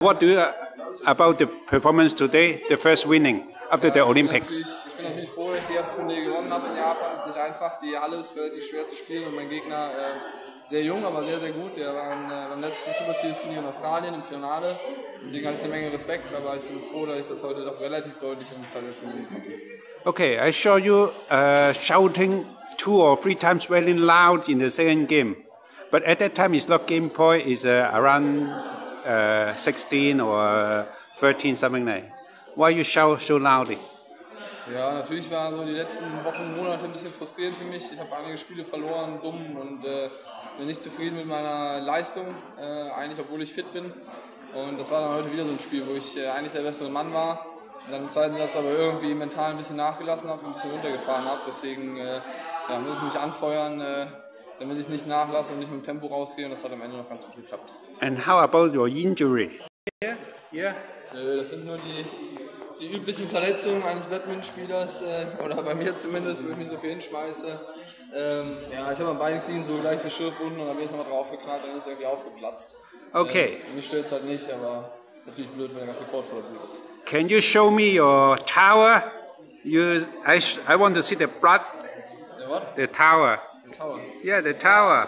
What do you about the performance today? The first winning after the Olympics. Ich bin natürlich froh, dass ich die erste Runde gewonnen habe in Japan. Es ist nicht einfach, die Halle ist relativ schwer zu spielen und mein Gegner sehr jung, aber sehr, sehr gut. Der war beim letzten Super Series Turnier in Australien im Finale. Deswegen habe ich eine Menge Respekt, aber ich bin froh, dass ich das heute doch relativ deutlich in 2 Sätzen gewinnen konnte. Okay, I saw you shouting 2 or 3 times very loud in the second game. But at that time, it's not game point, it's around 16 or 13, something like that. Why you shout so loudly? Ja, natürlich waren so die letzten Wochen und Monate ein bisschen frustrierend für mich. Ich habe einige Spiele verloren, dumm und bin nicht zufrieden mit meiner Leistung, eigentlich obwohl ich fit bin. Und das war dann heute wieder so ein Spiel, wo ich eigentlich der bessere Mann war. Und dann im zweiten Satz aber irgendwie mental ein bisschen nachgelassen habe und ein bisschen runtergefahren habe. Deswegen muss ich mich anfeuern, damit ich nicht nachlasse und nicht mit dem Tempo rausgehe. Und das hat am Ende noch ganz gut geklappt. And how about your injury? Yeah. Das sind nur die üblichen Verletzungen eines Badmintonspielers, oder bei mir zumindest, wo ich mich so viel hinschmeiße. Ich habe an beiden Knien so leichte Schürfwunden und dann bin ich nochmal draufgeknallt und dann ist es irgendwie aufgeplatzt. Okay. Mich stört es halt nicht, aber natürlich blöd, wenn der ganze Court voller Blut ist. Can you show me your tower? I want to see the blood. The what? The tower. The tower. Yeah, the tower.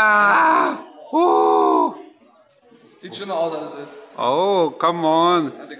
Yeah. Woo. Sieht schlimmer aus, als es ist. Oh, come on.